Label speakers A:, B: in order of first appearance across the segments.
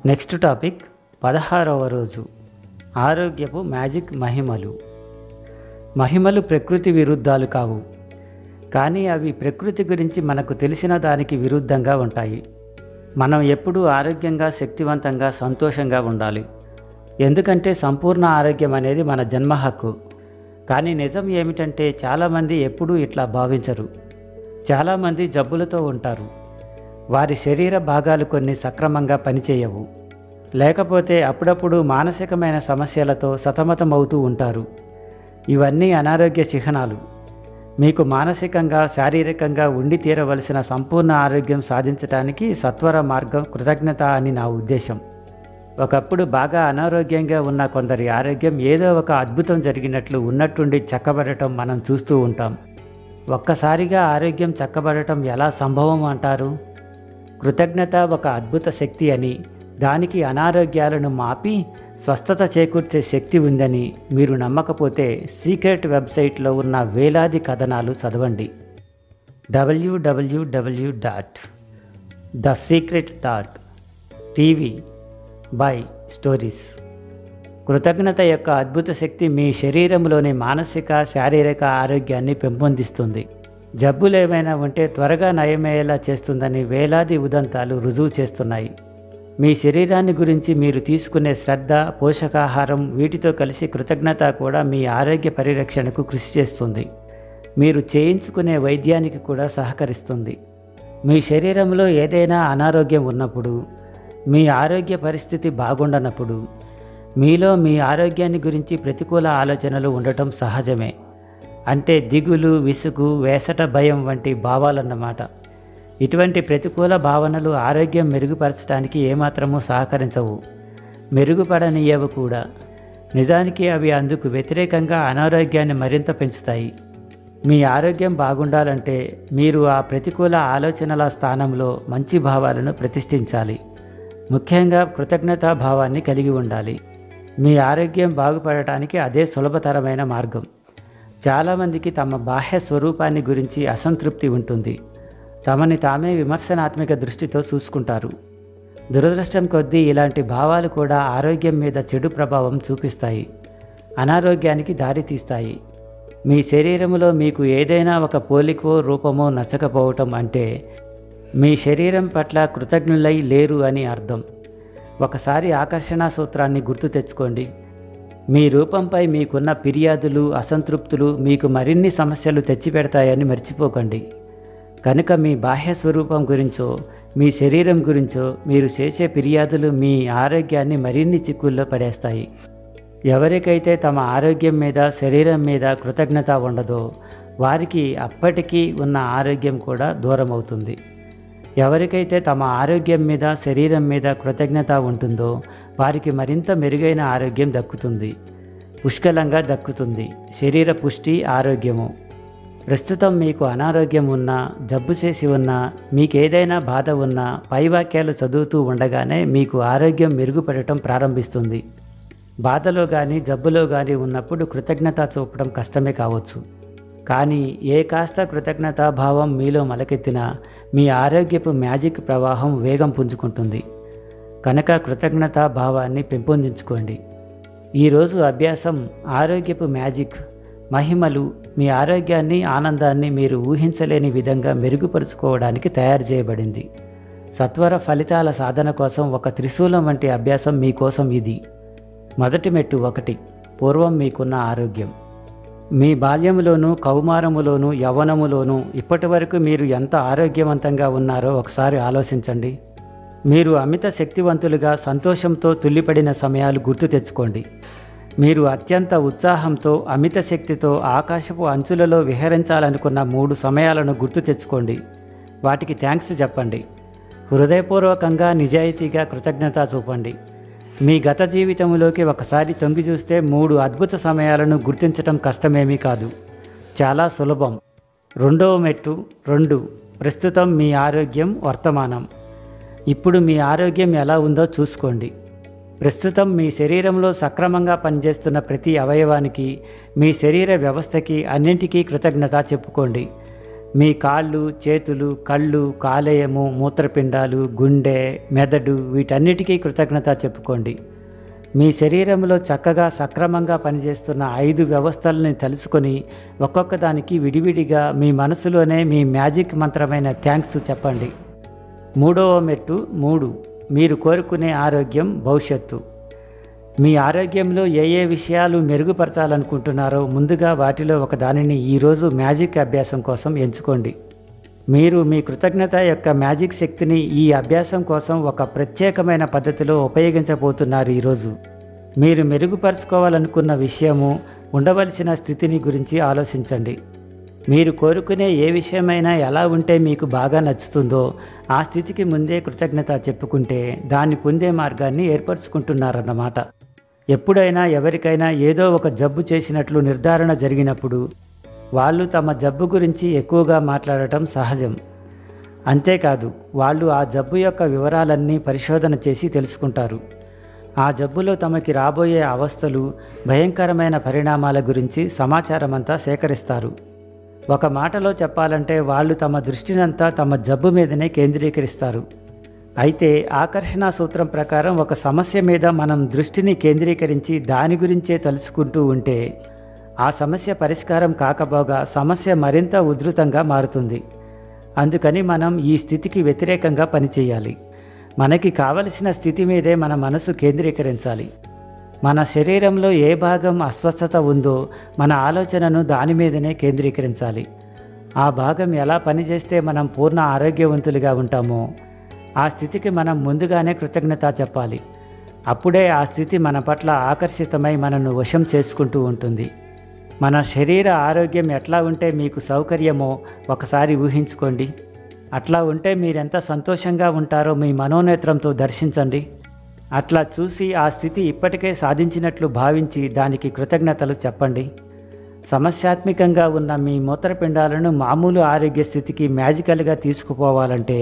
A: Next topic 16వ రోజు ఆరోగ్యపు magic మహిమలు. మహిమలు ప్రకృతి విరుద్ధాలు కావు, కానీ అవి ప్రకృతి గురించి మనకు తెలిసిన దానికి విరుద్ధంగా ఉంటాయి. మనం ఎప్పుడూ ఆరోగ్యంగా, శక్తివంతంగా, సంతోషంగా ఉండాలి. ఎందుకంటే సంపూర్ణ ఆరోగ్యం అనేది మన జన్మ హక్కు. కానీ నిజం ఏమిటంటే చాలామంది ఎప్పుడూ ఇట్లా భావించరు. చాలామంది జబ్బులతో ఉంటారు. వారి శరీర భాగాలు కొన్ని సక్రమంగా పనిచేయవు, లేకపోతే అప్పుడప్పుడు మానసికమైన సమస్యలతో సతమతమవుతూ ఉంటారు. ఇవన్నీ అనారోగ్య చిహ్నాలు. మీకు మానసికంగా, శారీరకంగా ఉండి తీరవలసిన సంపూర్ణ ఆరోగ్యం సాధించడానికి సత్వర మార్గం కృతజ్ఞత అని నా ఉద్దేశం. ఒకప్పుడు బాగా అనారోగ్యంగా ఉన్న కొందరి ఆరోగ్యం ఏదో ఒక అద్భుతం జరిగినట్లు ఉన్నట్టుండి చక్కబడటం మనం చూస్తూ ఉంటాం. ఒక్కసారిగా ఆరోగ్యం చక్కబడటం ఎలా సంభవం అంటారు? కృతజ్ఞత ఒక అద్భుత శక్తి అని, దానికి అనారోగ్యాలను మాపి స్వస్థత చేకూర్చే శక్తి ఉందని మీరు నమ్మకపోతే సీక్రెట్ వెబ్సైట్లో ఉన్న వేలాది కథనాలు చదవండి. www.thesecret.tv/stories. కృతజ్ఞత యొక్క అద్భుత శక్తి మీ శరీరంలోని మానసిక, శారీరక ఆరోగ్యాన్ని పెంపొందిస్తుంది. జబ్బులు ఏమైనా ఉంటే త్వరగా నయమయ్యేలా చేస్తుందని వేలాది ఉదంతాలు రుజువు చేస్తున్నాయి. మీ శరీరాన్ని గురించి మీరు తీసుకునే శ్రద్ధ, పోషకాహారం, వీటితో కలిసి కృతజ్ఞత కూడా మీ ఆరోగ్య పరిరక్షణకు కృషి చేస్తుంది. మీరు చేయించుకునే వైద్యానికి కూడా సహకరిస్తుంది. మీ శరీరంలో ఏదైనా అనారోగ్యం ఉన్నప్పుడు, మీ ఆరోగ్య పరిస్థితి బాగుండనప్పుడు, మీలో మీ ఆరోగ్యాన్ని గురించి ప్రతికూల ఆలోచనలు ఉండటం సహజమే. అంటే దిగులు, విసుగు, వేసట భయం వంటి భావాలన్నమాట. ఇటువంటి ప్రతికూల భావనలు ఆరోగ్యం మెరుగుపరచడానికి ఏమాత్రమూ సహకరించవు, మెరుగుపడనీయవు కూడా. నిజానికి అవి అందుకు వ్యతిరేకంగా అనారోగ్యాన్ని మరింత పెంచుతాయి. మీ ఆరోగ్యం బాగుండాలంటే మీరు ఆ ప్రతికూల ఆలోచనల స్థానంలో మంచి భావాలను ప్రతిష్ఠించాలి. ముఖ్యంగా కృతజ్ఞతా భావాన్ని కలిగి ఉండాలి. మీ ఆరోగ్యం బాగుపడటానికి అదే సులభతరమైన మార్గం. చాలామందికి తమ బాహ్య స్వరూపాన్ని గురించి అసంతృప్తి ఉంటుంది. తమని తామే విమర్శనాత్మక దృష్టితో చూసుకుంటారు. దురదృష్టం కొద్దీ ఇలాంటి భావాలు కూడా ఆరోగ్యం మీద చెడు ప్రభావం చూపిస్తాయి, అనారోగ్యానికి దారితీస్తాయి. మీ శరీరంలో మీకు ఏదైనా ఒక పోలికో, రూపమో నచ్చకపోవటం అంటే మీ శరీరం పట్ల కృతజ్ఞులై లేరు అని అర్థం. ఒకసారి ఆకర్షణ సూత్రాన్ని గుర్తు తెచ్చుకోండి. మీ రూపంపై మీకున్న ఫిర్యాదులు, అసంతృప్తులు మీకు మరిన్ని సమస్యలు తెచ్చిపెడతాయని మర్చిపోకండి. కనుక మీ బాహ్య స్వరూపం గురించో, మీ శరీరం గురించో మీరు చేసే ఫిర్యాదులు మీ ఆరోగ్యాన్ని మరిన్ని చిక్కుల్లో పడేస్తాయి. ఎవరికైతే తమ ఆరోగ్యం మీద, శరీరం మీద కృతజ్ఞత ఉండదో వారికి అప్పటికీ ఉన్న ఆరోగ్యం కూడా దూరం అవుతుంది. ఎవరికైతే తమ ఆరోగ్యం మీద, శరీరం మీద కృతజ్ఞత ఉంటుందో వారికి మరింత మెరుగైన ఆరోగ్యం దక్కుతుంది, పుష్కలంగా దక్కుతుంది. శరీర పుష్టి, ఆరోగ్యము. ప్రస్తుతం మీకు అనారోగ్యం ఉన్నా, జబ్బు చేసి ఉన్నా, మీకేదైనా బాధ ఉన్నా పై వాక్యాలు చదువుతూ ఉండగానే మీకు ఆరోగ్యం మెరుగుపడటం ప్రారంభిస్తుంది. బాధలో కానీ, జబ్బులో కానీ ఉన్నప్పుడు కృతజ్ఞత చూపడం కష్టమే కావచ్చు. కానీ ఏ కాస్త కృతజ్ఞతా భావం మీలో మొలకెత్తినా మీ ఆరోగ్యపు మ్యాజిక్ ప్రవాహం వేగం పుంజుకుంటుంది. కనుక కృతజ్ఞతా భావాన్ని పెంపొందించుకోండి. ఈరోజు అభ్యాసం ఆరోగ్యపు మ్యాజిక్ మహిమలు మీ ఆరోగ్యాన్ని, ఆనందాన్ని మీరు ఊహించలేని విధంగా మెరుగుపరుచుకోవడానికి తయారు చేయబడింది. సత్వర ఫలితాల సాధన కోసం ఒక త్రిశూలం వంటి అభ్యాసం మీకోసం ఇది. మొదటి మెట్టు 1. పూర్వం మీకున్న ఆరోగ్యం. మీ బాల్యములోనూ, కౌమారములోనూ, యవ్వనములోనూ ఇప్పటి వరకు మీరు ఎంత ఆరోగ్యవంతంగా ఉన్నారో ఒకసారి ఆలోచించండి. మీరు అమిత శక్తివంతులుగా, సంతోషంతో తుల్లిపడిన సమయాలు గుర్తు తెచ్చుకోండి. మీరు అత్యంత ఉత్సాహంతో, అమిత శక్తితో ఆకాశపు అంచులలో విహరించాలనుకున్న 3 సమయాలను గుర్తు తెచ్చుకోండి. వాటికి థ్యాంక్స్ చెప్పండి. హృదయపూర్వకంగా, నిజాయితీగా కృతజ్ఞత చూపండి. మీ గత జీవితంలోకి ఒకసారి తొంగి చూస్తే 3 అద్భుత సమయాలను గుర్తించటం కష్టమేమీ కాదు, చాలా సులభం. రెండవ మెట్టు 2. ప్రస్తుతం మీ ఆరోగ్యం, వర్తమానం. ఇప్పుడు మీ ఆరోగ్యం ఎలా ఉందో చూసుకోండి. ప్రస్తుతం మీ శరీరంలో సక్రమంగా పనిచేస్తున్న ప్రతి అవయవానికి, మీ శరీర వ్యవస్థకి, అన్నింటికీ కృతజ్ఞత చెప్పుకోండి. మీ కాళ్ళు, చేతులు, కళ్ళు, కాలేయము, మూత్రపిండాలు, గుండె, మెదడు వీటన్నిటికీ కృతజ్ఞత చెప్పుకోండి. మీ శరీరంలో చక్కగా సక్రమంగా పనిచేస్తున్న 5 వ్యవస్థలని తెలుసుకొని ఒక్కొక్క దానికి విడివిడిగా మీ మనసులోనే మీ మ్యాజిక్ మంత్రమైన థ్యాంక్స్ చెప్పండి. 3వ మెట్టు 3. మీరు కోరుకునే ఆరోగ్యం భవిష్యత్తు. మీ ఆరోగ్యంలో ఏ విషయాలు మెరుగుపరచాలనుకుంటున్నారో ముందుగా వాటిలో ఒక దానిని ఈరోజు మ్యాజిక్ అభ్యాసం కోసం ఎంచుకోండి. మీరు మీ కృతజ్ఞత యొక్క మ్యాజిక్ శక్తిని ఈ అభ్యాసం కోసం ఒక ప్రత్యేకమైన పద్ధతిలో ఉపయోగించబోతున్నారు. ఈరోజు మీరు మెరుగుపరుచుకోవాలనుకున్న విషయము, ఉండవలసిన స్థితిని గురించి ఆలోచించండి. మీరు కోరుకునే ఏ విషయమైనా ఎలా ఉంటే మీకు బాగా నచ్చుతుందో ఆ స్థితికి ముందే కృతజ్ఞత చెప్పుకుంటే దాన్ని పొందే మార్గాన్ని ఏర్పరచుకుంటున్నారన్నమాట. ఎప్పుడైనా ఎవరికైనా ఏదో ఒక జబ్బు చేసినట్లు నిర్ధారణ జరిగినప్పుడు వాళ్ళు తమ జబ్బు గురించి ఎక్కువగా మాట్లాడటం సహజం. అంతేకాదు, వాళ్ళు ఆ జబ్బు యొక్క వివరాలన్నీ పరిశోధన చేసి తెలుసుకుంటారు. ఆ జబ్బులో తమకి రాబోయే అవస్థలు, భయంకరమైన పరిణామాల గురించి సమాచారమంతా సేకరిస్తారు. ఒక మాటలో చెప్పాలంటే వాళ్ళు తమ దృష్టినంతా తమ జబ్బు మీదనే కేంద్రీకరిస్తారు. అయితే ఆకర్షణ సూత్రం ప్రకారం ఒక సమస్య మీద మనం దృష్టిని కేంద్రీకరించి దాని గురించే తలుచుకుంటూ ఉంటే ఆ సమస్య పరిష్కారం కాకపోగా సమస్య మరింత ఉధృతంగా మారుతుంది. అందుకని మనం ఈ స్థితికి వ్యతిరేకంగా పనిచేయాలి. మనకి కావలసిన స్థితి మీదే మన మనసు కేంద్రీకరించాలి. మన శరీరంలో ఏ భాగం అస్వస్థత ఉందో మన ఆలోచనను దాని మీదనే కేంద్రీకరించాలి. ఆ భాగం ఎలా పనిచేస్తే మనం పూర్ణ ఆరోగ్యవంతులుగా ఉంటామో ఆ స్థితికి మనం ముందుగానే కృతజ్ఞత చెప్పాలి. అప్పుడే ఆ స్థితి మన పట్ల ఆకర్షితమై మనను వశం చేసుకుంటూ ఉంటుంది. మన శరీర ఆరోగ్యం ఎట్లా ఉంటే మీకు సౌకర్యమో ఒకసారి ఊహించుకోండి. అట్లా ఉంటే మీరెంత సంతోషంగా ఉంటారో మీ మనోనేత్రంతో దర్శించండి. అట్లా చూసి ఆ స్థితి ఇప్పటికే సాధించినట్లు భావించి దానికి కృతజ్ఞతలు చెప్పండి. సమస్యాత్మకంగా ఉన్న మీ మూత్రపిండాలను మామూలు ఆరోగ్య స్థితికి మ్యాజికల్గా తీసుకుపోవాలంటే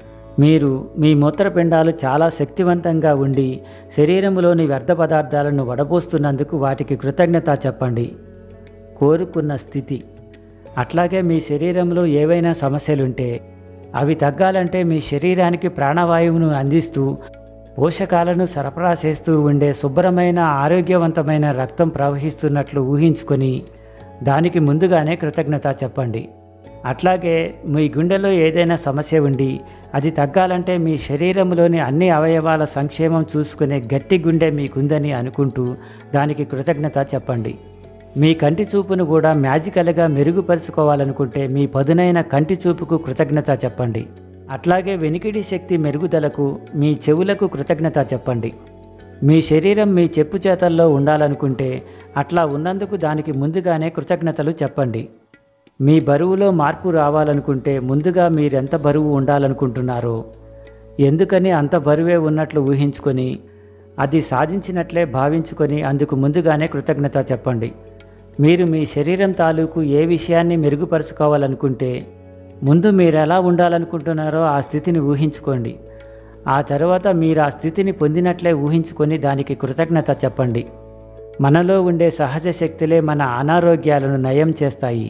A: మీరు మీ మూత్రపిండాలు చాలా శక్తివంతంగా ఉండి శరీరంలోని వ్యర్థ పదార్థాలను వడబోస్తున్నందుకు వాటికి కృతజ్ఞత చెప్పండి. కోరుకున్న స్థితి. అట్లాగే మీ శరీరంలో ఏవైనా సమస్యలుంటే అవి తగ్గాలంటే మీ శరీరానికి ప్రాణవాయువును అందిస్తూ పోషకాలను సరఫరా చేస్తూ ఉండే శుభ్రమైన ఆరోగ్యవంతమైన రక్తం ప్రవహిస్తున్నట్లు ఊహించుకొని దానికి ముందుగానే కృతజ్ఞత చెప్పండి. అట్లాగే మీ గుండెలో ఏదైనా సమస్య ఉండి అది తగ్గాలంటే మీ శరీరంలోని అన్ని అవయవాల సంక్షేమం చూసుకునే గట్టి గుండె మీకుందని అనుకుంటూ దానికి కృతజ్ఞత చెప్పండి. మీ కంటి చూపును కూడా మ్యాజికల్గా మెరుగుపరుచుకోవాలనుకుంటే మీ పదునైన కంటి చూపుకు కృతజ్ఞత చెప్పండి. అట్లాగే వెనికిడి శక్తి మెరుగుదలకు మీ చెవులకు కృతజ్ఞత చెప్పండి. మీ శరీరం మీ చెప్పు చేతల్లో ఉండాలనుకుంటే అట్లా ఉన్నందుకు దానికి ముందుగానే కృతజ్ఞతలు చెప్పండి. మీ బరువులో మార్పు రావాలనుకుంటే ముందుగా మీరెంత బరువు ఉండాలనుకుంటున్నారో, ఎందుకని అంత బరువే ఉన్నట్లు ఊహించుకొని అది సాధించినట్లే భావించుకొని అందుకు ముందుగానే కృతజ్ఞత చెప్పండి. మీరు మీ శరీరం తాలూకు ఏ విషయాన్ని మెరుగుపరుచుకోవాలనుకుంటే ముందు మీరు ఎలా ఉండాలనుకుంటున్నారో ఆ స్థితిని ఊహించుకోండి. ఆ తర్వాత మీరు ఆ స్థితిని పొందినట్లే ఊహించుకొని దానికి కృతజ్ఞత చెప్పండి. మనలో ఉండే సహజ శక్తులే మన అనారోగ్యాలను నయం చేస్తాయి.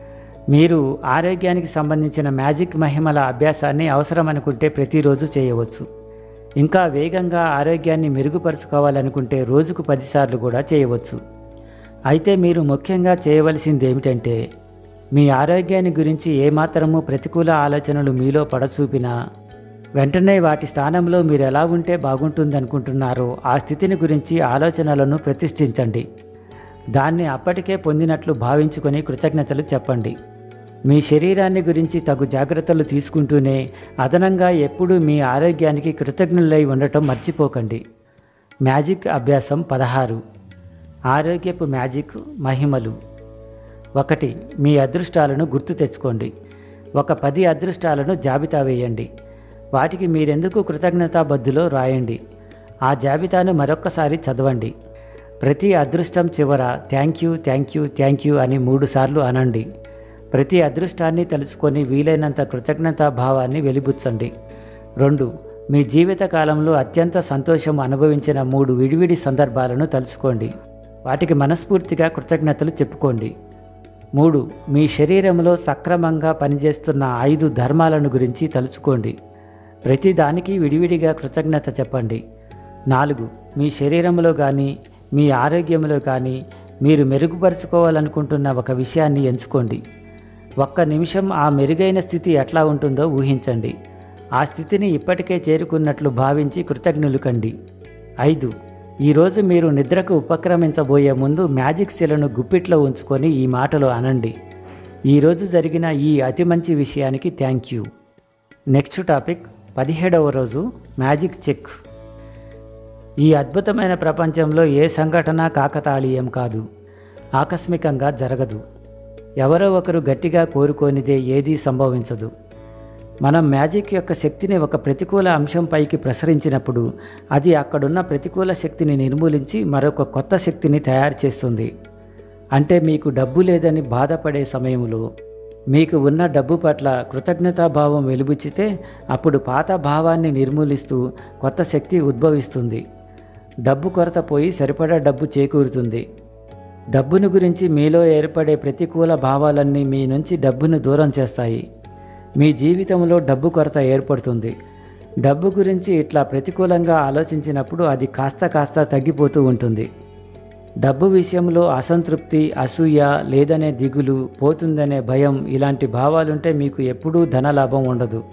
A: మీరు ఆరోగ్యానికి సంబంధించిన మ్యాజిక్ మహిమల అభ్యాసాన్ని అవసరమనుకుంటే ప్రతిరోజు చేయవచ్చు. ఇంకా వేగంగా ఆరోగ్యాన్ని మెరుగుపరుచుకోవాలనుకుంటే రోజుకు 10 సార్లు కూడా చేయవచ్చు. అయితే మీరు ముఖ్యంగా చేయవలసింది ఏమిటంటే మీ ఆరోగ్యాన్ని గురించి ఏమాత్రము ప్రతికూల ఆలోచనలు మీలో పడచూపినా వెంటనే వాటి స్థానంలో మీరు ఎలా ఉంటే బాగుంటుందనుకుంటున్నారో ఆ స్థితిని గురించి ఆలోచనలను ప్రతిష్ఠించండి. దాన్ని అప్పటికే పొందినట్లు భావించుకొని కృతజ్ఞతలు చెప్పండి. మీ శరీరాన్ని గురించి తగు జాగ్రత్తలు తీసుకుంటూనే అదనంగా ఎప్పుడూ మీ ఆరోగ్యానికి కృతజ్ఞులై ఉండటం మర్చిపోకండి. మ్యాజిక్ అభ్యాసం 16. ఆరోగ్యపు మ్యాజిక్ మహిమలు. 1. మీ అదృష్టాలను గుర్తు తెచ్చుకోండి. ఒక 10 అదృష్టాలను జాబితా వేయండి. వాటికి మీరెందుకు కృతజ్ఞతాబద్దులో రాయండి. ఆ జాబితాను మరొక్కసారి చదవండి. ప్రతి అదృష్టం చివర thank you thank you thank you అని 3 సార్లు అనండి. ప్రతి అదృష్టాన్ని తెలుసుకొని వీలైనంత కృతజ్ఞతా భావాన్ని వెలిబుచ్చండి. 2. మీ జీవిత కాలంలో అత్యంత సంతోషం అనుభవించిన 3 విడివిడి సందర్భాలను తలుచుకోండి. వాటికి మనస్ఫూర్తిగా కృతజ్ఞతలు చెప్పుకోండి. 3. మీ శరీరంలో సక్రమంగా పనిచేస్తున్న 5 ధర్మాలను గురించి తలుచుకోండి. ప్రతి దానికి విడివిడిగా కృతజ్ఞత చెప్పండి. 4. మీ శరీరంలో కానీ మీ ఆరోగ్యంలో కానీ మీరు మెరుగుపరుచుకోవాలనుకుంటున్న ఒక విషయాన్ని ఎంచుకోండి. ఒక్క నిమిషం ఆ మెరుగైన స్థితి ఎట్లా ఉంటుందో ఊహించండి. ఆ స్థితిని ఇప్పటికే చేరుకున్నట్లు భావించి కృతజ్ఞులు కండి. 5. ఈరోజు మీరు నిద్రకు ఉపక్రమించబోయే ముందు మ్యాజిక్ శిలను గుప్పిట్లో ఉంచుకొని ఈ మాటలు అనండి. ఈరోజు జరిగిన ఈ అతి మంచి విషయానికి థ్యాంక్ యూ. నెక్స్ట్ టాపిక్ 17వ రోజు మ్యాజిక్ చెక్. ఈ అద్భుతమైన ప్రపంచంలో ఏ సంఘటన కాకతాళీయం కాదు, ఆకస్మికంగా జరగదు. ఎవరో ఒకరు గట్టిగా కోరుకోనిదే ఏదీ సంభవించదు. మనం మ్యాజిక్ యొక్క శక్తిని ఒక ప్రతికూల అంశంపైకి ప్రసరించినప్పుడు అది అక్కడున్న ప్రతికూల శక్తిని నిర్మూలించి మరొక కొత్త శక్తిని తయారు చేస్తుంది. అంటే మీకు డబ్బు లేదని బాధపడే సమయంలో మీకు ఉన్న డబ్బు పట్ల కృతజ్ఞతాభావం వెలుబుచ్చితే అప్పుడు పాత భావాన్ని నిర్మూలిస్తూ కొత్త శక్తి ఉద్భవిస్తుంది. డబ్బు కొరత పోయి సరిపడా డబ్బు చేకూరుతుంది. డబ్బును గురించి మీలో ఏర్పడే ప్రతికూల భావాలన్నీ మీ నుంచి డబ్బును దూరం చేస్తాయి. మీ జీవితంలో డబ్బు కొరత ఏర్పడుతుంది. డబ్బు గురించి ఇట్లా ప్రతికూలంగా ఆలోచించినప్పుడు అది కాస్త తగ్గిపోతూ ఉంటుంది. డబ్బు విషయంలో అసంతృప్తి, అసూయ, లేదనే దిగులు, పోతుందనే భయం ఇలాంటి భావాలుంటే మీకు ఎప్పుడూ ధనలాభం ఉండదు.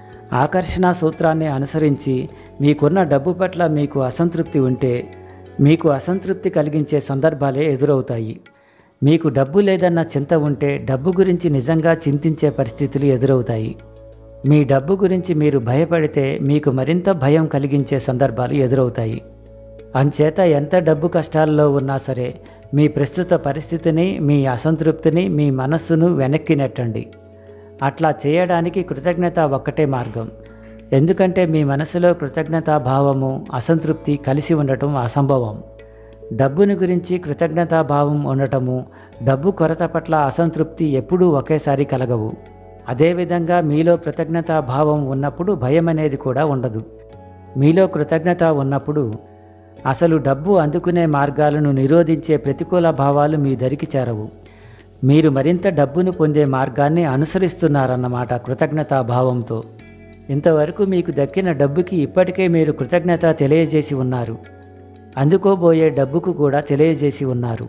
A: ఆకర్షణ సూత్రాన్ని అనుసరించి మీకున్న డబ్బు పట్ల మీకు అసంతృప్తి ఉంటే మీకు అసంతృప్తి కలిగించే సందర్భాలే ఎదురవుతాయి. మీకు డబ్బు లేదన్న చింత ఉంటే డబ్బు గురించి నిజంగా చింతించే పరిస్థితులు ఎదురవుతాయి. మీ డబ్బు గురించి మీరు భయపడితే మీకు మరింత భయం కలిగించే సందర్భాలు ఎదురవుతాయి. అంచేత ఎంత డబ్బు కష్టాల్లో ఉన్నా సరే మీ ప్రస్తుత పరిస్థితిని, మీ అసంతృప్తిని, మీ మనస్సును వెనక్కి నెట్టండి. అట్లా చేయడానికి కృతజ్ఞత ఒక్కటే మార్గం. ఎందుకంటే మీ మనసులో కృతజ్ఞతాభావము, అసంతృప్తి కలిసి ఉండటం అసంభవం. డబ్బుని గురించి కృతజ్ఞతాభావం ఉండటము, డబ్బు కొరత పట్ల అసంతృప్తి ఎప్పుడూ ఒకేసారి కలగవు. అదేవిధంగా మీలో కృతజ్ఞతాభావం ఉన్నప్పుడు భయం అనేది కూడా ఉండదు. మీలో కృతజ్ఞత ఉన్నప్పుడు అసలు డబ్బు అందుకునే మార్గాలను నిరోధించే ప్రతికూల భావాలు మీ దరికి చేరవు. మీరు మరింత డబ్బును పొందే మార్గాన్ని అనుసరిస్తున్నారన్నమాట కృతజ్ఞతాభావంతో. ఇంతవరకు మీకు దక్కిన డబ్బుకి ఇప్పటికే మీరు కృతజ్ఞత తెలియజేసి ఉన్నారు. అందుకోబోయే డబ్బుకు కూడా తెలియజేసి ఉన్నారు.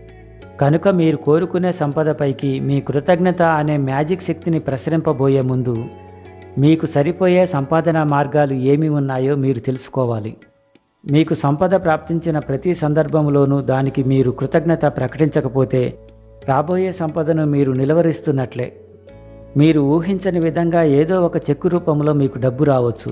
A: కనుక మీరు కోరుకునే సంపదపైకి మీ కృతజ్ఞత అనే మ్యాజిక్ శక్తిని ప్రసరింపబోయే ముందు మీకు సరిపోయే సంపాదన మార్గాలు ఏమి ఉన్నాయో మీరు తెలుసుకోవాలి. మీకు సంపద ప్రాప్తించిన ప్రతి సందర్భంలోనూ దానికి మీరు కృతజ్ఞత ప్రకటించకపోతే రాబోయే సంపదను మీరు నిలువరిస్తున్నట్లే. మీరు ఊహించని విధంగా ఏదో ఒక చెక్కు రూపంలో మీకు డబ్బు రావచ్చు,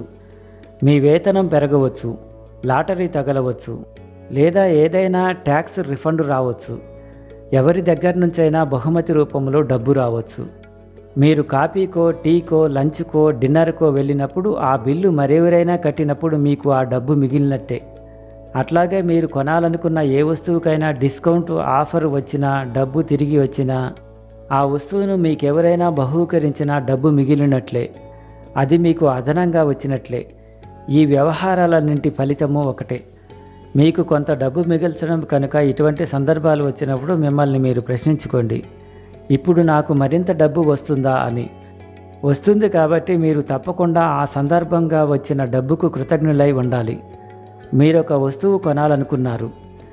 A: మీ వేతనం పెరగవచ్చు, లాటరీ తగలవచ్చు, లేదా ఏదైనా ట్యాక్స్ రిఫండ్ రావచ్చు. ఎవరి దగ్గర నుంచైనా బహుమతి రూపంలో డబ్బు రావచ్చు. మీరు కాఫీకో, టీకో, లంచ్కో, డిన్నర్కో వెళ్ళినప్పుడు ఆ బిల్లు మరెవరైనా కట్టినప్పుడు మీకు ఆ డబ్బు మిగిలినట్టే. అట్లాగే మీరు కొనాలనుకున్న ఏ వస్తువుకైనా డిస్కౌంట్ ఆఫర్ వచ్చినా, డబ్బు తిరిగి వచ్చినా, ఆ వస్తువును మీకెవరైనా బహూకరించినా డబ్బు మిగిలినట్లే. అది మీకు అదనంగా వచ్చినట్లే. ఈ వ్యవహారాలన్నింటి ఫలితము ఒకటే. మీకు కొంత డబ్బు మిగిల్చడం కనుక ఇటువంటి సందర్భాలు వచ్చినప్పుడు మిమ్మల్ని మీరు ప్రశ్నించుకోండి, ఇప్పుడు నాకు మరింత డబ్బు వస్తుందా అని. వస్తుంది కాబట్టి మీరు తప్పకుండా ఆ సందర్భంగా వచ్చిన డబ్బుకు కృతజ్ఞులై ఉండాలి. మీరొక వస్తువు కొనాలనుకున్నారు.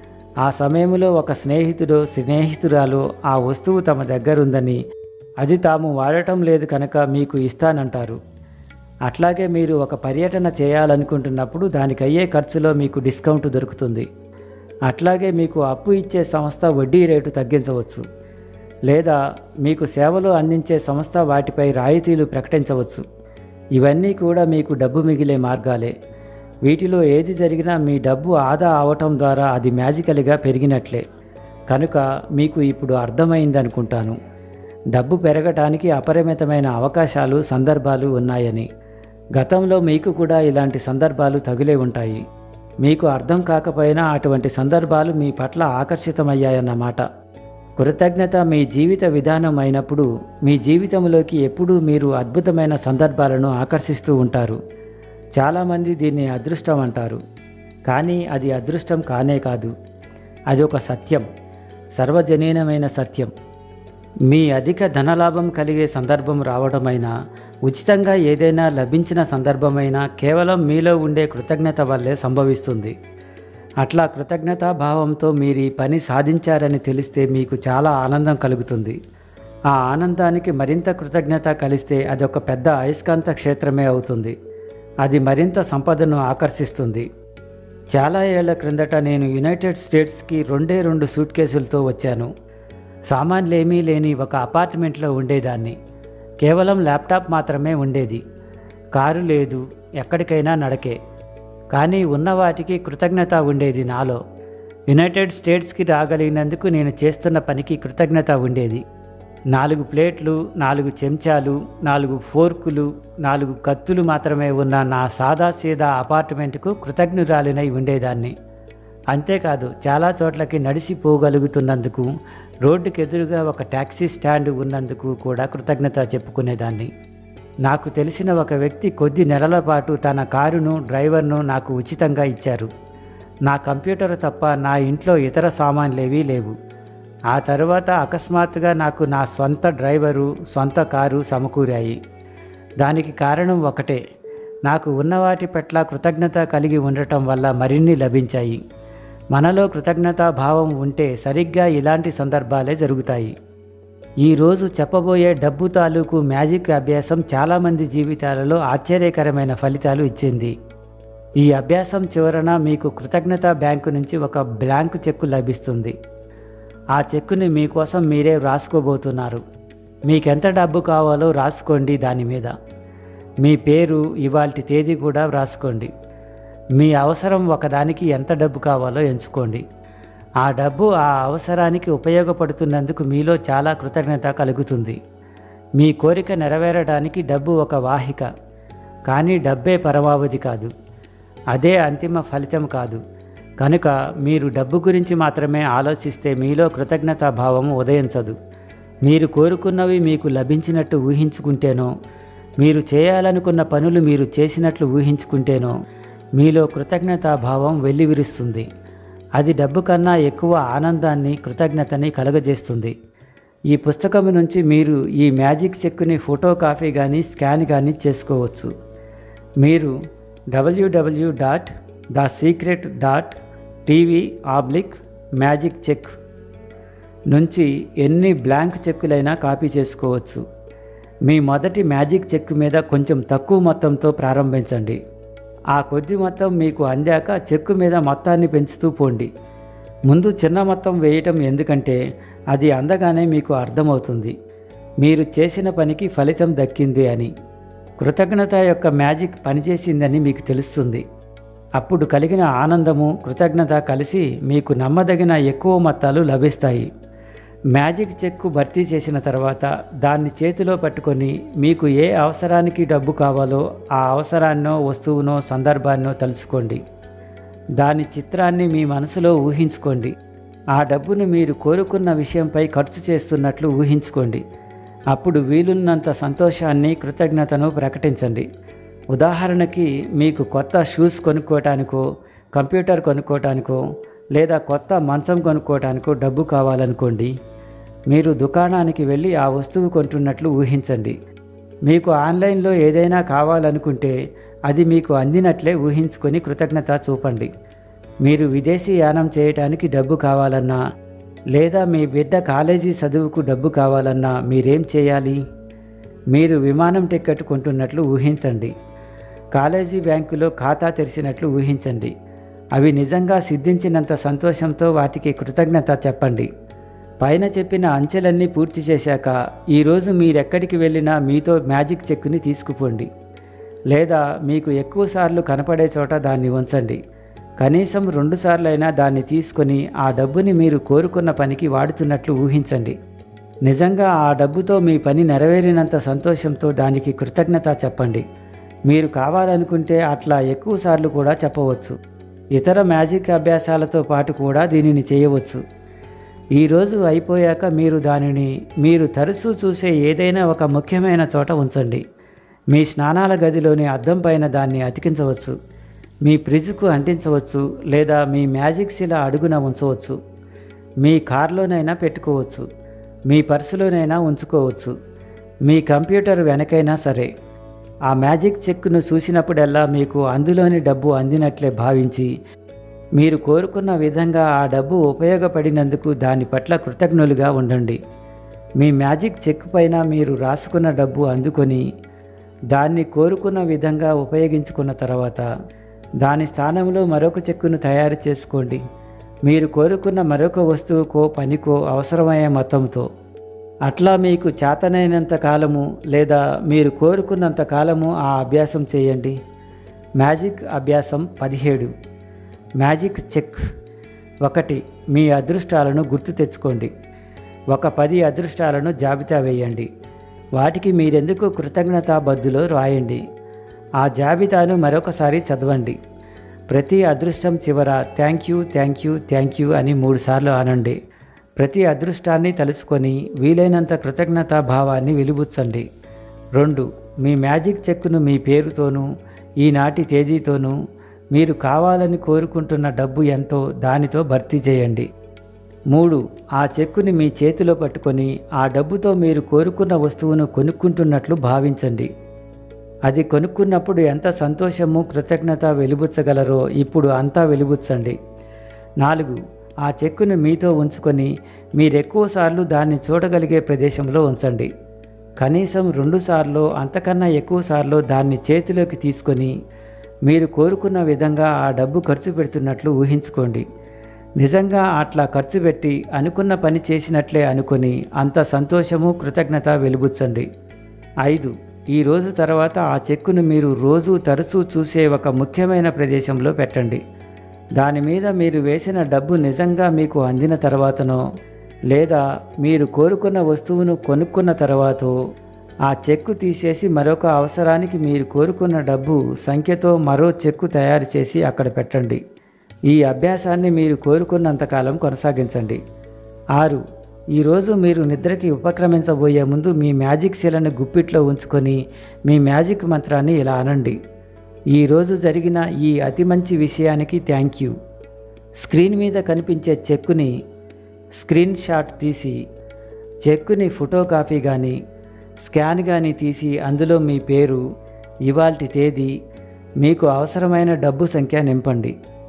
A: ఆ సమయంలో ఒక స్నేహితుడో స్నేహితురాలో ఆ వస్తువు తమ దగ్గరుందని, అది తాము వాడటం లేదు కనుక మీకు ఇస్తానంటారు. అట్లాగే మీరు ఒక పర్యటన చేయాలనుకుంటున్నప్పుడు దానికయ్యే ఖర్చులో మీకు డిస్కౌంట్ దొరుకుతుంది. అట్లాగే మీకు అప్పు ఇచ్చే సంస్థ వడ్డీ రేటు తగ్గించవచ్చు, లేదా మీకు సేవలు అందించే సంస్థ వాటిపై రాయితీలు ప్రకటించవచ్చు. ఇవన్నీ కూడా మీకు డబ్బు మిగిలే మార్గాలే. వీటిలో ఏది జరిగినా మీ డబ్బు ఆదా అవటం ద్వారా అది మ్యాజికల్గా పెరిగినట్లే. కనుక మీకు ఇప్పుడు అర్థమైందనుకుంటాను, డబ్బు పెరగటానికి అపరిమితమైన అవకాశాలు, సందర్భాలు ఉన్నాయని. గతంలో మీకు కూడా ఇలాంటి సందర్భాలు తగిలే ఉంటాయి. మీకు అర్థం కాకపోయినా అటువంటి సందర్భాలు మీ పట్ల ఆకర్షితమయ్యాయన్నమాట. కృతజ్ఞత మీ జీవిత విధానం అయినప్పుడు మీ జీవితంలోకి ఎప్పుడూ మీరు అద్భుతమైన సందర్భాలను ఆకర్షిస్తూ ఉంటారు. చాలామంది దీన్ని అదృష్టం అంటారు, కానీ అది అదృష్టం కానే కాదు. అది ఒక సత్యం, సర్వజనీనమైన సత్యం. మీ అధిక ధనలాభం కలిగే సందర్భం రావడమైనా, ఉచితంగా ఏదైనా లభించిన సందర్భమైనా కేవలం మీలో ఉండే కృతజ్ఞత వల్లే సంభవిస్తుంది. అట్లా కృతజ్ఞతా భావంతో మీరు ఈ పని సాధించారని తెలిస్తే మీకు చాలా ఆనందం కలుగుతుంది. ఆ ఆనందానికి మరింత కృతజ్ఞత కలిస్తే అదొక పెద్ద అయస్కాంత క్షేత్రమే అవుతుంది. అది మరింత సంపదను ఆకర్షిస్తుంది. చాలా ఏళ్ల క్రిందట నేను యునైటెడ్ స్టేట్స్కి 2 సూట్ కేసులతో వచ్చాను. సామాన్లేమీ లేని ఒక అపార్ట్మెంట్లో ఉండేదాన్ని. కేవలం ల్యాప్టాప్ మాత్రమే ఉండేది. కారు లేదు, ఎక్కడికైనా నడకే. కానీ ఉన్న వాటికి కృతజ్ఞత ఉండేది నాలో. యునైటెడ్ స్టేట్స్కి రాగలిగినందుకు నేను చేస్తున్న పనికి కృతజ్ఞత ఉండేది. 4 ప్లేట్లు, 4 చెంచాలు, 4 ఫోర్కులు, 4 కత్తులు మాత్రమే ఉన్న నా సాదాసీదా అపార్ట్మెంట్కు కృతజ్ఞురాలినై ఉండేదాన్ని. అంతేకాదు, చాలా చోట్లకి నడిచి పోగలుగుతున్నందుకు, రోడ్డుకెదురుగా ఒక ట్యాక్సీ స్టాండ్ ఉన్నందుకు కూడా కృతజ్ఞత చెప్పుకునేదాన్ని. నాకు తెలిసిన ఒక వ్యక్తి కొద్ది నెలల పాటు తన కారును, డ్రైవర్ను నాకు ఉచితంగా ఇచ్చారు. నా కంప్యూటర్ తప్ప నా ఇంట్లో ఇతర సామాన్లేవీ లేవు. ఆ తరువాత అకస్మాత్తుగా నాకు నా స్వంత డ్రైవరు, సొంత కారు సమకూరాయి. దానికి కారణం ఒకటే, నాకు ఉన్నవాటి పట్ల కృతజ్ఞత కలిగి ఉండటం వల్ల మరిన్ని లభించాయి. మనలో కృతజ్ఞతా భావం ఉంటే సరిగ్గా ఇలాంటి సందర్భాలే జరుగుతాయి. ఈరోజు చెప్పబోయే డబ్బు తాలూకు మ్యాజిక్ అభ్యాసం చాలామంది జీవితాలలో ఆశ్చర్యకరమైన ఫలితాలు ఇచ్చింది. ఈ అభ్యాసం చివరన మీకు కృతజ్ఞతా బ్యాంకు నుంచి ఒక బ్లాంక్ చెక్కు లభిస్తుంది. ఆ చెక్కుని మీకోసం మీరే వ్రాసుకోబోతున్నారు. మీకెంత డబ్బు కావాలో రాసుకోండి. దాని మీద మీ పేరు, ఇవాల్టి తేదీ కూడా వ్రాసుకోండి. మీ అవసరం ఒకదానికి ఎంత డబ్బు కావాలో ఎంచుకోండి. ఆ డబ్బు ఆ అవసరానికి ఉపయోగపడుతున్నందుకు మీలో చాలా కృతజ్ఞత కలుగుతుంది. మీ కోరిక నెరవేరడానికి డబ్బు ఒక వాహిక, కానీ డబ్బే పరమావధి కాదు. అదే అంతిమ ఫలితం కాదు. కనుక మీరు డబ్బు గురించి మాత్రమే ఆలోచిస్తే మీలో కృతజ్ఞతా భావం ఉదయించదు. మీరు కోరుకున్నవి మీకు లభించినట్టు ఊహించుకుంటేనో, మీరు చేయాలనుకున్న పనులు మీరు చేసినట్లు ఊహించుకుంటేనో మీలో కృతజ్ఞతా భావం వెల్లివిరుస్తుంది. అది డబ్బు కన్నా ఎక్కువ ఆనందాన్ని, కృతజ్ఞతని కలుగజేస్తుంది. ఈ పుస్తకం నుంచి మీరు ఈ మ్యాజిక్ చెక్కుని ఫోటో కాపీ కానీ స్కాన్ కానీ చేసుకోవచ్చు. మీరు www.thesecret.tv/magiccheck నుంచి ఎన్ని బ్లాంక్ చెక్కులైనా కాపీ చేసుకోవచ్చు. మీ మొదటి మ్యాజిక్ చెక్ మీద కొంచెం తక్కువ మొత్తంతో ప్రారంభించండి. ఆ కొద్ది మొత్తం మీకు అందాక చెక్కు మీద మొత్తాన్ని పెంచుతూ పోండి. ముందు చిన్న మొత్తం వేయటం ఎందుకంటే అది అందగానే మీకు అర్థమవుతుంది మీరు చేసిన పనికి ఫలితం దక్కింది అని. కృతజ్ఞత యొక్క మ్యాజిక్ పనిచేసిందని మీకు తెలుస్తుంది. అప్పుడు కలిగిన ఆనందము, కృతజ్ఞత కలిసి మీకు నమ్మదగిన ఎక్కువ మొత్తాలు లభిస్తాయి. మ్యాజిక్ చెక్కు భర్తీ చేసిన తర్వాత దాన్ని చేతిలో పట్టుకొని మీకు ఏ అవసరానికి డబ్బు కావాలో ఆ అవసరాన్నో, వస్తువునో, సందర్భాన్నో తలుచుకోండి. దాని చిత్రాన్ని మీ మనసులో ఊహించుకోండి. ఆ డబ్బును మీరు కోరుకున్న విషయంపై ఖర్చు చేస్తున్నట్లు ఊహించుకోండి. అప్పుడు వీలున్నంత సంతోషాన్ని, కృతజ్ఞతను ప్రకటించండి. ఉదాహరణకి మీకు కొత్త షూస్ కొనుక్కోవటానికో, కంప్యూటర్ కొనుక్కోవటానికో, లేదా కొత్త మంచం కొనుక్కోవటానికో డబ్బు కావాలనుకోండి. మీరు దుకాణానికి వెళ్ళి ఆ వస్తువు కొంటున్నట్లు ఊహించండి. మీకు ఆన్లైన్లో ఏదైనా కావాలనుకుంటే అది మీకు అందినట్లే ఊహించుకొని కృతజ్ఞత చూపండి. మీరు విదేశీ యానం చేయటానికి డబ్బు కావాలన్నా, లేదా మీ బిడ్డ కాలేజీ చదువుకు డబ్బు కావాలన్నా మీరేం చేయాలి? మీరు విమానం టికెట్ కొంటున్నట్లు ఊహించండి. కాలేజీ బ్యాంకులో ఖాతా తెరిచినట్లు ఊహించండి. అవి నిజంగా సిద్ధించినంత సంతోషంతో వాటికి కృతజ్ఞత చెప్పండి. పైన చెప్పిన అంచెలన్నీ పూర్తి చేశాక ఈరోజు మీరెక్కడికి వెళ్ళినా మీతో మ్యాజిక్ చెక్కుని తీసుకుపోండి. లేదా మీకు ఎక్కువసార్లు కనపడే చోట దాన్ని ఉంచండి. కనీసం 2 సార్లైనా దాన్ని తీసుకొని ఆ డబ్బుని మీరు కోరుకున్న పనికి వాడుతున్నట్లు ఊహించండి. నిజంగా ఆ డబ్బుతో మీ పని నెరవేరినంత సంతోషంతో దానికి కృతజ్ఞత చెప్పండి. మీరు కావాలనుకుంటే అట్లా ఎక్కువసార్లు కూడా చెప్పవచ్చు. ఇతర మ్యాజిక్ అభ్యాసాలతో పాటు కూడా దీనిని చేయవచ్చు. ఈరోజు అయిపోయాక మీరు దానిని మీరు తరచూ చూసే ఏదైనా ఒక ముఖ్యమైన చోట ఉంచండి. మీ స్నానాల గదిలోని అద్దం పైన దాన్ని అతికించవచ్చు. మీ ఫ్రిడ్జ్కు అంటించవచ్చు, లేదా మీ మ్యాజిక్ శిల అడుగున ఉంచవచ్చు. మీ కార్లోనైనా పెట్టుకోవచ్చు. మీ పర్సులోనైనా ఉంచుకోవచ్చు, మీ కంప్యూటర్ వెనకైనా సరే. ఆ మ్యాజిక్ చెక్ను చూసినప్పుడల్లా మీకు అందులోని డబ్బు అందినట్లే భావించి, మీరు కోరుకున్న విధంగా ఆ డబ్బు ఉపయోగపడినందుకు దాని పట్ల కృతజ్ఞులుగా ఉండండి. మీ మ్యాజిక్ చెక్ పైన మీరు రాసుకున్న డబ్బు అందుకొని దాన్ని కోరుకున్న విధంగా ఉపయోగించుకున్న తర్వాత దాని స్థానంలో మరొక చెక్కును తయారు చేసుకోండి. మీరు కోరుకున్న మరొక వస్తువుకో పనికో అవసరమయ్యే మొత్తంతో. అట్లా మీకు చేతనైనంత కాలము లేదా మీరు కోరుకున్నంత కాలము ఆ అభ్యాసం చేయండి. మ్యాజిక్ అభ్యాసం 17. Magic check. 1. మీ అదృష్టాలను గుర్తు తెచ్చుకోండి. ఒక 10 అదృష్టాలను జాబితా వేయండి. వాటికి మీరెందుకు కృతజ్ఞతాబద్ధులో రాయండి. ఆ జాబితాను మరొకసారి చదవండి. ప్రతి అదృష్టం చివర thank you thank you thank you అని 3 సార్లు అనండి. ప్రతి అదృష్టాన్ని తలుసుకొని వీలైనంత కృతజ్ఞతా భావాన్ని వెలిబుచ్చండి. 2. మీ మ్యాజిక్ చెక్కును మీ పేరుతోనూ ఈనాటి తేదీతోనూ మీరు కావాలని కోరుకుంటున్న డబ్బు ఎంతో దానితో భర్తీ చేయండి. 3. ఆ చెక్కుని మీ చేతిలో పట్టుకొని ఆ డబ్బుతో మీరు కోరుకున్న వస్తువును కొనుక్కుంటున్నట్లు భావించండి. అది కొనుక్కున్నప్పుడు ఎంత సంతోషము కృతజ్ఞత వెలిబుచ్చగలరో ఇప్పుడు అంతా వెలిబుచ్చండి. 4. ఆ చెక్కును మీతో ఉంచుకొని మీరెక్కువ సార్లు దాన్ని చూడగలిగే ప్రదేశంలో ఉంచండి. కనీసం 2 సార్లు అంతకన్నా ఎక్కువ సార్లు దాన్ని చేతిలోకి తీసుకొని మీరు కోరుకున్న విధంగా ఆ డబ్బు ఖర్చు పెడుతున్నట్లు ఊహించుకోండి. నిజంగా అట్లా ఖర్చు పెట్టి అనుకున్న పని చేసినట్లే అనుకొని అంత సంతోషము కృతజ్ఞత వెలిబుచ్చండి. 5. ఈ రోజు తర్వాత ఆ చెక్కును మీరు రోజు తరచూ చూసే ఒక ముఖ్యమైన ప్రదేశంలో పెట్టండి. దాని మీద మీరు వేసిన డబ్బు నిజంగా మీకు అందిన తర్వాతనో లేదా మీరు కోరుకున్న వస్తువును కొనుక్కున్న తర్వాతో ఆ చెక్కు తీసేసి మరొక అవసరానికి మీరు కోరుకున్న డబ్బు సంఖ్యతో మరో చెక్కు తయారు చేసి అక్కడ పెట్టండి. ఈ అభ్యాసాన్ని మీరు కోరుకున్నంతకాలం కొనసాగించండి. 6. ఈరోజు మీరు నిద్రకి ఉపక్రమించబోయే ముందు మీ మ్యాజిక్ శిలను గుప్పిట్లో ఉంచుకొని మీ మ్యాజిక్ మంత్రాన్ని ఇలా అనండి. ఈరోజు జరిగిన ఈ అతి మంచి విషయానికి థ్యాంక్ యూ. స్క్రీన్ మీద కనిపించే చెక్కుని స్క్రీన్ షాట్ తీసి చెక్కుని ఫోటో కాపీ కానీ స్కాన్ కానీ తీసి అందులో మీ పేరు, ఇవాల్టి తేదీ, మీకు అవసరమైన డబ్బు సంఖ్య నింపండి.